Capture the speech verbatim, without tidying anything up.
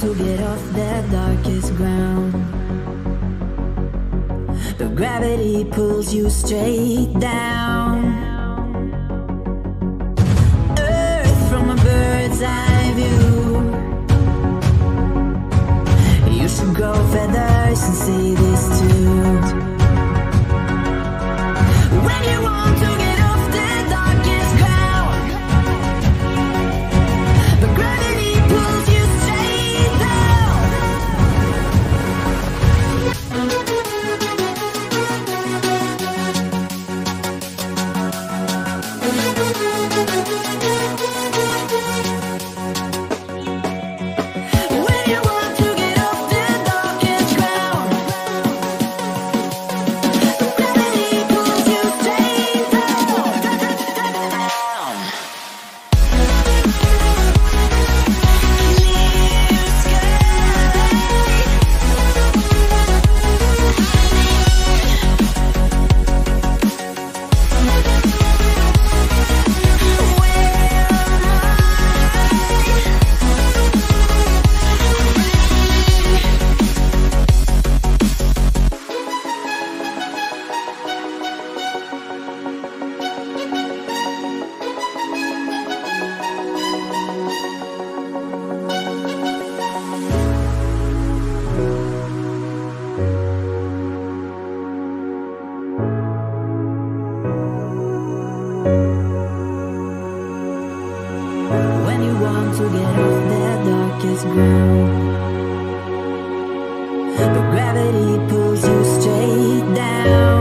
to get off that darkest ground, but gravity pulls you straight down. Earth from a bird's eye view. You should grow feathers and say this too. When you want to get off the darkest ground, but gravity pulls you straight down. When you want to get off the darkest ground, but gravity pulls you straight down. When you want to get off that darkest ground, but gravity pulls you straight down.